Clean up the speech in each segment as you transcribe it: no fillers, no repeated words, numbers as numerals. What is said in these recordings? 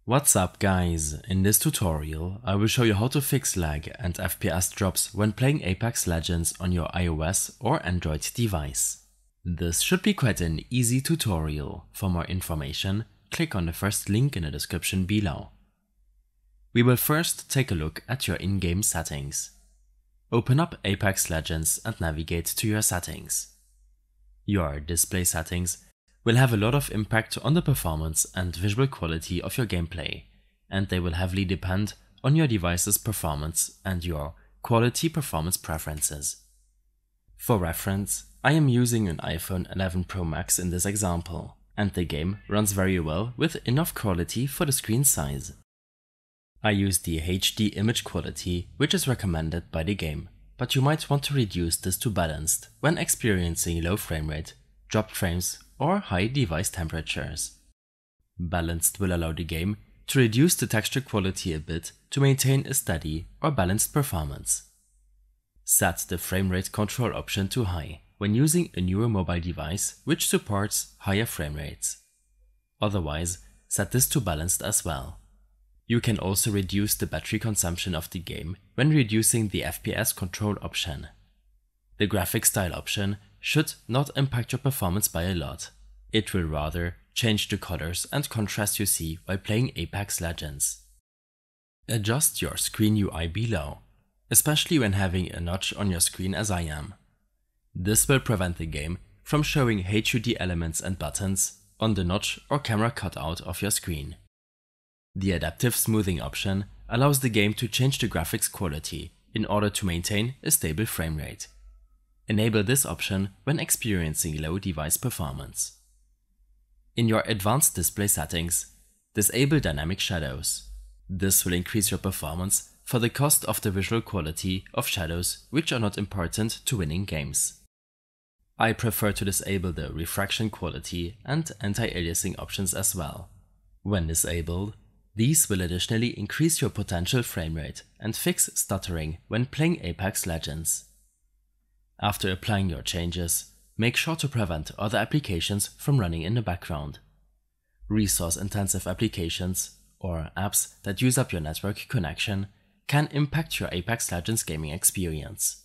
What's up guys, in this tutorial I will show you how to fix lag and FPS drops when playing Apex Legends on your iOS or Android device. This should be quite an easy tutorial. For more information, click on the first link in the description below. We will first take a look at your in-game settings. Open up Apex Legends and navigate to your settings. Your display settings will have a lot of impact on the performance and visual quality of your gameplay, and they will heavily depend on your device's performance and your quality performance preferences. For reference, I am using an iPhone 11 Pro Max in this example, and the game runs very well with enough quality for the screen size. I use the HD image quality, which is recommended by the game, but you might want to reduce this to balanced when experiencing low frame rate, dropped frames, or high device temperatures. Balanced will allow the game to reduce the texture quality a bit to maintain a steady or balanced performance. Set the frame rate control option to high when using a newer mobile device which supports higher frame rates. Otherwise, set this to balanced as well. You can also reduce the battery consumption of the game when reducing the FPS control option. The graphic style option should not impact your performance by a lot. It will rather change the colors and contrast you see while playing Apex Legends. Adjust your screen UI below, especially when having a notch on your screen as I am. This will prevent the game from showing HUD elements and buttons on the notch or camera cutout of your screen. The adaptive smoothing option allows the game to change the graphics quality in order to maintain a stable frame rate. Enable this option when experiencing low device performance. In your advanced display settings, disable dynamic shadows. This will increase your performance for the cost of the visual quality of shadows which are not important to winning games. I prefer to disable the refraction quality and anti-aliasing options as well. When disabled, these will additionally increase your potential frame rate and fix stuttering when playing Apex Legends. After applying your changes, make sure to prevent other applications from running in the background. Resource-intensive applications, or apps that use up your network connection, can impact your Apex Legends gaming experience.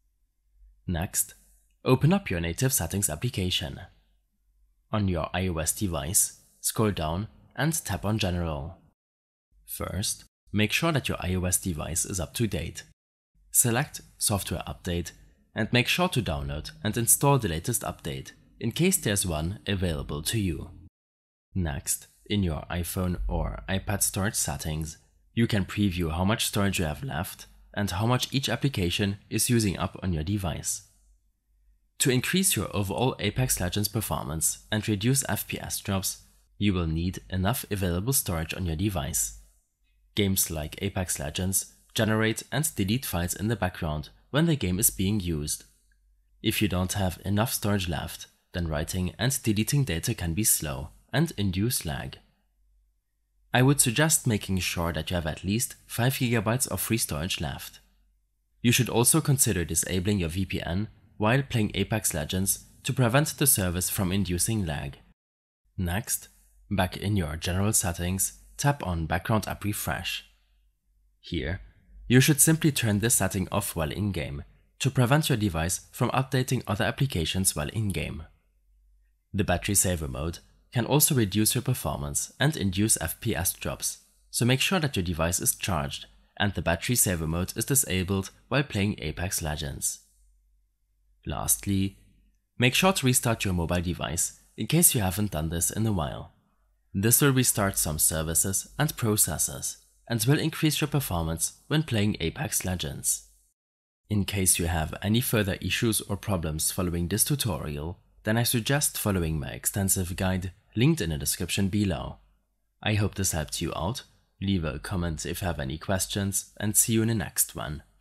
Next, open up your native settings application. On your iOS device, scroll down and tap on General. First, make sure that your iOS device is up to date. Select Software Update and make sure to download and install the latest update, in case there's one available to you. Next, in your iPhone or iPad storage settings, you can preview how much storage you have left and how much each application is using up on your device. To increase your overall Apex Legends performance and reduce FPS drops, you will need enough available storage on your device. Games like Apex Legends generate and delete files in the background when the game is being used. If you don't have enough storage left, then writing and deleting data can be slow and induce lag. I would suggest making sure that you have at least 5 GB of free storage left. You should also consider disabling your VPN while playing Apex Legends to prevent the service from inducing lag. Next, back in your general settings, tap on Background App Refresh. Here, you should simply turn this setting off while in-game to prevent your device from updating other applications while in-game. The battery saver mode can also reduce your performance and induce FPS drops, so make sure that your device is charged and the battery saver mode is disabled while playing Apex Legends. Lastly, make sure to restart your mobile device in case you haven't done this in a while. This will restart some services and processes and will increase your performance when playing Apex Legends. In case you have any further issues or problems following this tutorial, then I suggest following my extensive guide linked in the description below. I hope this helped you out. Leave a comment if you have any questions and see you in the next one.